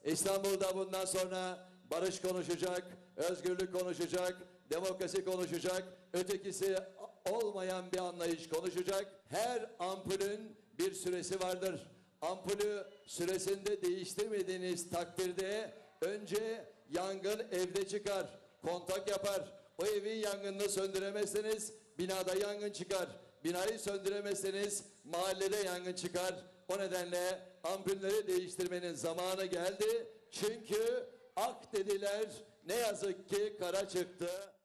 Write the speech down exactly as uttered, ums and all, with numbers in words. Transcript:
İstanbul'da bundan sonra barış konuşacak, özgürlük konuşacak, demokrasi konuşacak, ötekisi olmayan bir anlayış konuşacak. Her ampulün bir süresi vardır. Ampulü süresinde değiştirmediğiniz takdirde önce yangın evde çıkar, kontak yapar. O evin yangınını söndüremezseniz binada yangın çıkar. Binayı söndüremezseniz mahallede yangın çıkar. O nedenle ampulleri değiştirmenin zamanı geldi. Çünkü ak dediler, ne yazık ki kara çıktı.